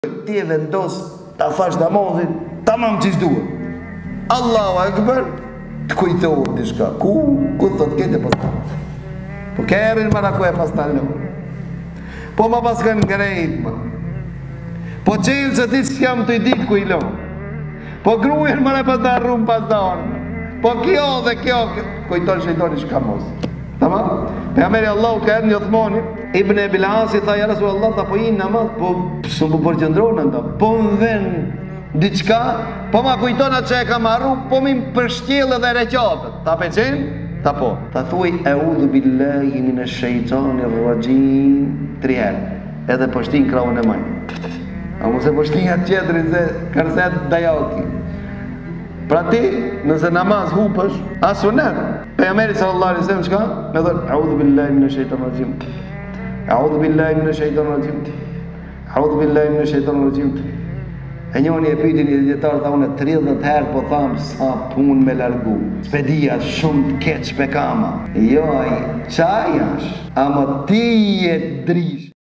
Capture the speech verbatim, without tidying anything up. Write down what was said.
Ti e vendos ta fash namazin tamam që s'duhet. Allahu Akbar, të kujtohet diçka. Ku, ku thot kete pas ta. Po kërën më në ku e pas ta lo. Po ma pas kanë ngrejt më. Po qelë që ti s'kam të i ditë ku i lo. Po grujen më në pas ta rrumë pas ta orë. Po kjo dhe kjo, kujton shëjtoni shka mos. Tamam? Për jameri Allahu ka edhe një Uthmani Ibn Ebil Asi tha ja Rasul Allah, tha po i namaz, po së më përgjëndronë nda, po më ven diçka, po ma kujtona që e ka marru, po mi më përshqilë dhe reqatët. Ta pe qenë? Ta po. Ta thuj, e udhu billahi min e shejtani rrajim, tri herë, edhe pështin krahun e majnë. A mu se pështin atë qetëri se kërset dajaki. Pra ti, nëse namaz hupësh, asunet. Pejgamberi sallallahu alaihi wasallam çka? Me thon, "A'udhu billahi minash shaitanir rajim. A'udhu billahi minash shaitanir rajim. A'udhu billahi minash shaitanir rajim." E njoni e pyeti një dietar, tha unë tridhjetë herë po tham sa punë me largu. Spedia shumë të keq pe kama. Jo ai, çaj jash, ama ti je drish.